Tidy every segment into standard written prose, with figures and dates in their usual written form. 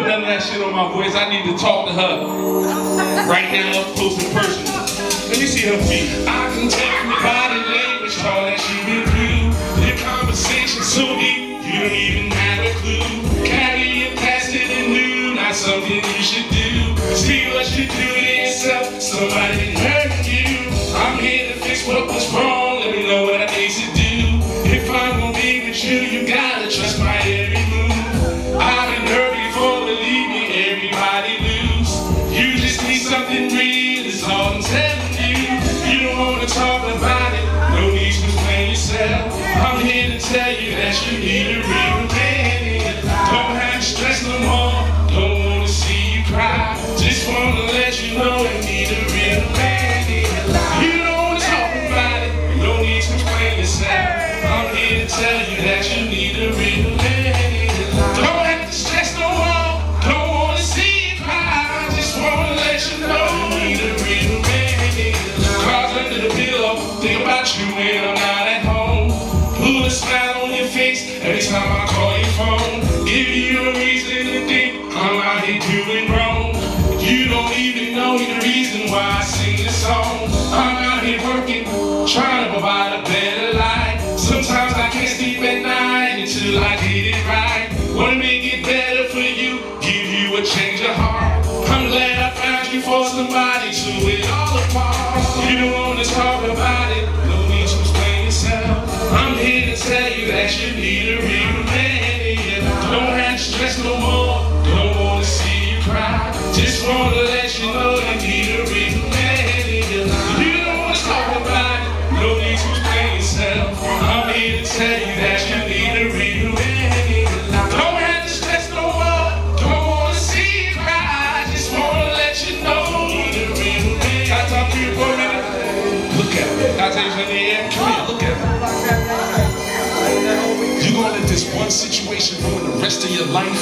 none of that shit on my voice. I need to talk to her right now, up close and personal. Let me see her feet. I can tell from your body language all that she been through. Your conversation so deep, you don't even have a clue. Carry it past it and new, not something you should do. See what you do to yourself, somebody hurt you. I'm here to fix what was wrong, let me know what I need to do. If I'm gonna be with you, you gotta trust my every move. I've been hurt before, believe me, everybody lose. You just need something real, it's all I'm telling you. You don't wanna talk about it, no need to explain yourself. I'm here to tell you that you need a real man. Don't have to stress no more, don't wanna see you cry. Just wanna let you know you need a real man. You don't wanna talk about it, no need to explain yourself. I'm here to tell you that you need a real man. Don't have to stress no more, don't wanna see you cry. Just wanna let you know you need a real man. Cards under the pillow, think about you when I'm not at home. Put a smile on your face every time I call your phone. Give you a reason to think I'm out here doing wrong. You don't even know the reason why I sing this song. I'm out here working, trying to provide a better life. Sometimes I can't sleep at night until I get it right. Wanna make it better for you, give you a change of heart. I'm glad I found you for somebody to it all apart. You don't wanna talk about it, no need to explain yourself. I'm here to tell you that you need a real man. Don't have to stress no more, don't wanna see you cry. Just wanna let you know you need a real man. You don't wanna talk about it, no need to explain yourself. I'm here to tell you that you need a real man. Don't have to stress no more, don't wanna see you cry. Just wanna let you know you need a real man. Can I talk to you for a minute? Look at me. Can I tell you something here? Come here, look at me. You gonna let this one situation ruin the rest of your life?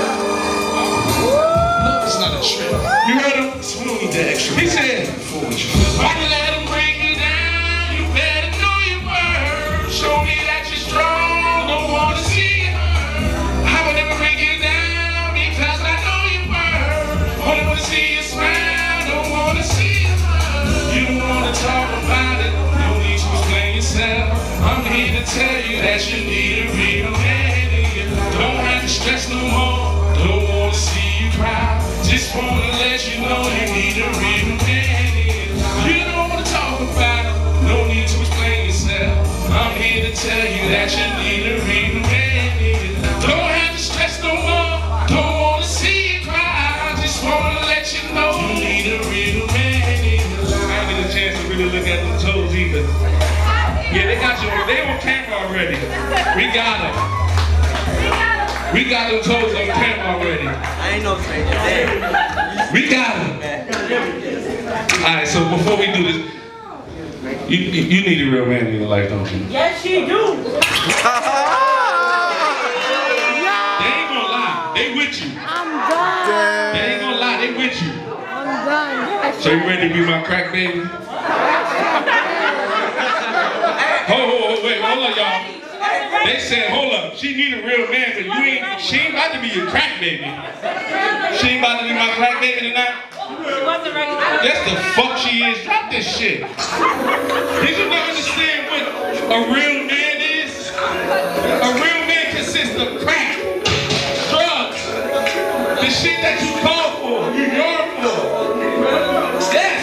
No, it's not a trip. You heard him? So we don't need that extra. He said, why you let him bring you down? You better know your worth. Show me that you're strong, don't wanna see you hurt. I will never bring you down because I know your worth. Only wanna see you smile, don't wanna see you hurt. You don't wanna talk about it, no need to explain yourself. I'm here to tell you that you need a real man. Don't have to stress no more, don't wanna see you cry. Just wanna let you know you need a real man. You don't wanna talk about it, no need to explain yourself. I'm here to tell you that you need a real man. Don't have to stress no more, don't wanna see you cry. Just wanna let you know you need a real man. I didn't get a chance to really look at the toes either. Yeah, they got you. They on camera already. We got them. We got them toes on camera already. I ain't no stranger. We got them. All right, so before we do this, you need a real man in your life, don't you? Yes, you do. They ain't gonna lie. They with you. I'm done. They ain't gonna lie. They with you. I'm done. So you ready to be my crack baby? Wait, hold on, y'all. They said, hold up, she need a real man, but she ain't about to be your crack baby. She ain't about to be my crack baby tonight. That's the fuck she is. Drop this shit. Did you not understand what a real man is? A real man consists of crack, drugs, the shit that you call for, you yearn for. Yes.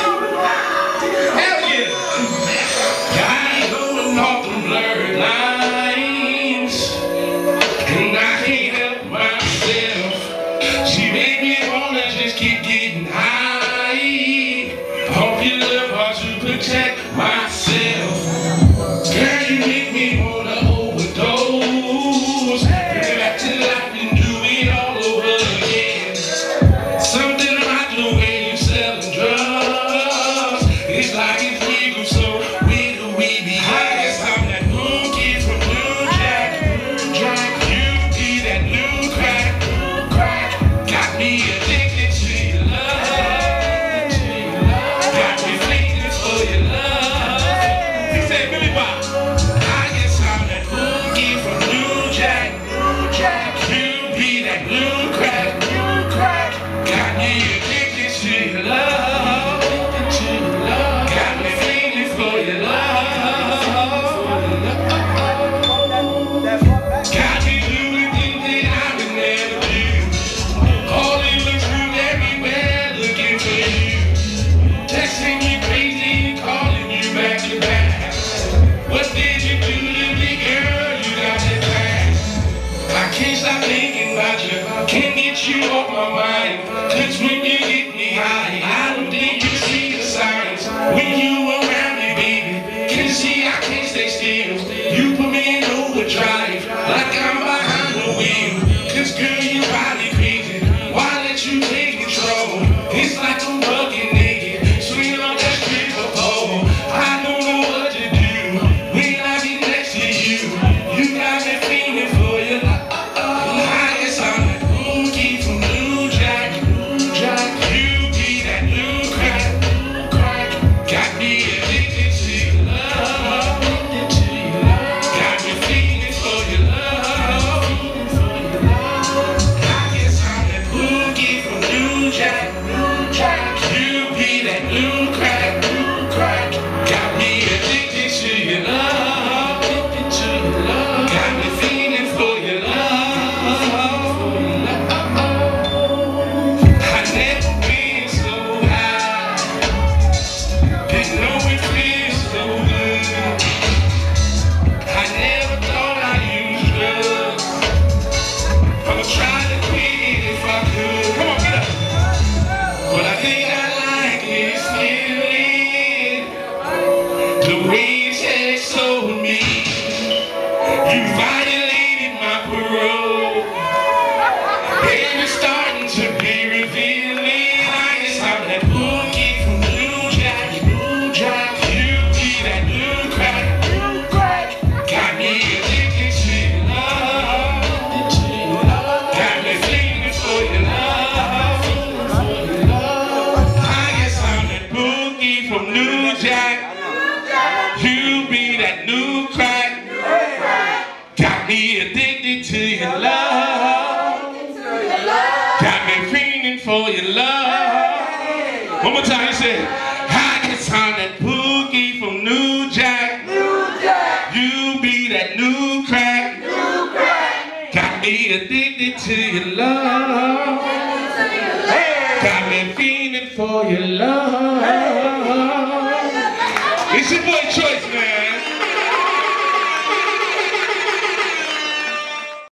Hell yeah. I ain't going off the blurred lines, and I can't help myself. She made me wanna just keep getting high. Hope you love her to protect myself. Girl, you make me wanna overdose. Bring it back to life and do it all over again. Something about the way you selling drugs, it's like it's legal, so where do we begin? I'm that new kid from New Jack. You be that new crack. Got me addicted to your love. you off my mind. Cause when you get me high, I don't think you see the signs. When you around me, baby, can you see I can't stay still? You put me in overdrive, like I'm behind the wheel. Cause girl, you probably crazy. Why let you take control? It's like I'm bugging naked, swinging on that stripper pole. I don't know what to do when I get next to you. You got me feeling for you. Highest on that boogie from New Jack. You be that new crack. Got me addicted to your love. Got me feeling for your love. Highest on that boogie from New Jack. You be that new crack. Got me addicted to your love. Got me feeling for your love. I never been so high. Didn't know it feels so good. I never thought I'd use drugs. I'ma try to quit it if I could. Come on, get up. But I think I like this feeling. The way it takes over me. You violated my parole. And it's starting to be revealing. I guess I'm that boogie from New Jack. You be that new crack. Got me addicted to your love. Got me feeling for your love. I guess I'm that boogie from New Jack. You be that new crack. Got me addicted to your love. Got me feeling for your love. One more time, you say, I guess I'm that boogie from New Jack. You be that new crack. Got me addicted to your love. Got me feeling for your love. It's your boy Choice, man.